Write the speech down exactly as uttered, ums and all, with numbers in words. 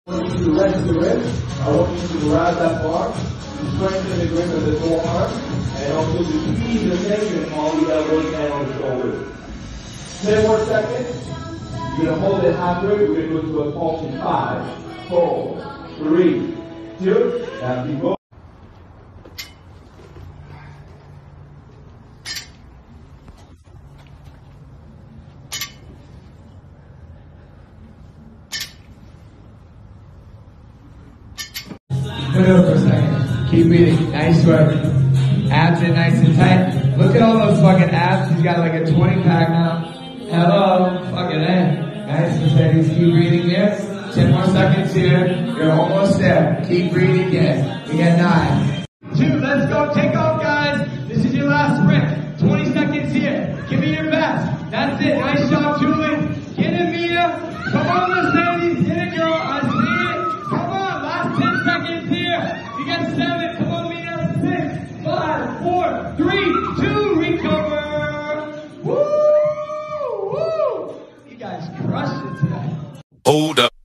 I want you to rest the wrist. I want you to grab that bar, to strengthen the grip of the forearm, and also to ease the tension on the elbows and on the shoulders. ten more seconds. You're going to hold it halfway. We're going to go to a pulse in five, four, three, two, and keep going. Put it up for a second. Keep breathing. Nice work. Abs in nice and tight. Look at all those fucking abs. He's got like a twenty pack now. Hello. Fucking A. Nice and steady. Keep breathing here. ten more seconds here. You're almost there. Keep breathing here. We got nine. Two. Let's go. Take off, guys. This is your last sprint. twenty seconds here. Give me your best. That's it. Nice job, Julian. Get it, Mia. Come on, Mercedes. Get it, girl. I see it. Come on. Last ten seconds here. You got seven. Come on, Mia. Six, five, four, three, two. Recover. Woo! Woo! You guys crushed it today. Hold up.